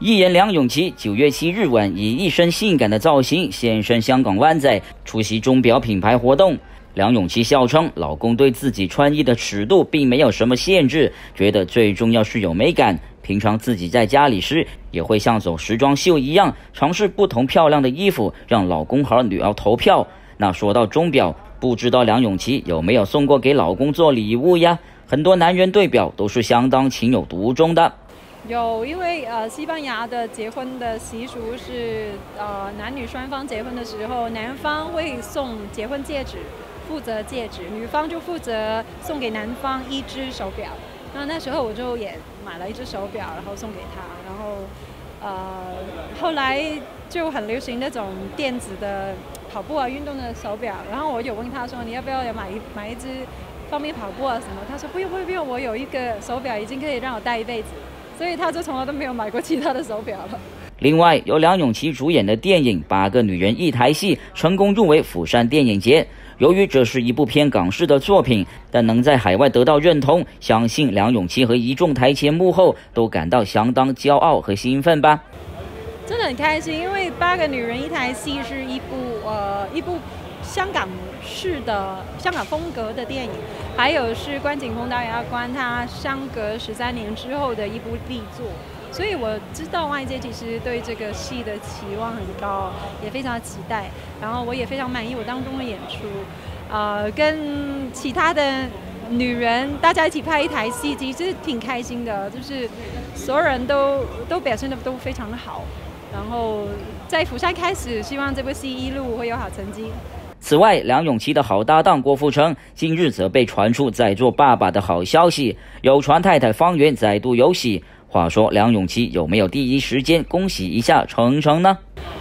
艺人梁咏琪9月7日晚以一身性感的造型现身香港湾仔，出席钟表品牌活动。梁咏琪笑称，老公对自己穿衣的尺度并没有什么限制，觉得最重要是有美感。平常自己在家里时，也会像走时装秀一样，尝试不同漂亮的衣服，让老公和女儿投票。那说到钟表，不知道梁咏琪有没有送过给老公做礼物呀？很多男人对表都是相当情有独钟的。 有，因为西班牙的结婚的习俗是男女双方结婚的时候，男方会送结婚戒指，负责戒指，女方就负责送给男方一只手表。那时候我就也买了一只手表，然后送给他。然后后来就很流行那种电子的跑步啊、运动的手表。然后我有问他说，你要不要买一只方便跑步啊什么？他说不用，我有一个手表已经可以让我戴一辈子。所以他就从来都没有买过其他的手表了。 另外，由梁咏琪主演的电影《8个女人一台戏》成功入围釜山电影节。由于这是一部偏港式的作品，但能在海外得到认同，相信梁咏琪和一众台前幕后都感到相当骄傲和兴奋吧。 真的很开心，因为《8个女人一台戏》是一部香港式的香港风格的电影，还有是关锦鹏导演他相隔13年之后的一部力作，所以我知道外界其实对这个戏的期望很高，也非常期待。然后我也非常满意我当中的演出，跟其他的女人大家一起拍一台戏，其实挺开心的，就是所有人都表现得都非常的好。然后在釜山开始，希望这部戏一路会有好成绩。 此外，梁咏琪的好搭档郭富城近日则被传出在做爸爸的好消息，有传太太方圆再度有喜。话说梁咏琪有没有第一时间恭喜一下程程呢？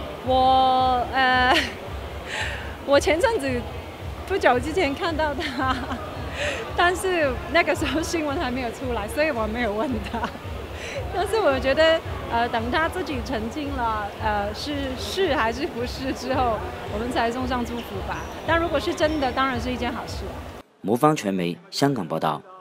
我前阵子不久之前看到他，但是那个时候新闻还没有出来，所以我没有问他。但是我觉得，等他自己澄清了，是还是不是之后，我们才送上祝福吧。但如果是真的，当然是一件好事。 魔方传媒香港报道。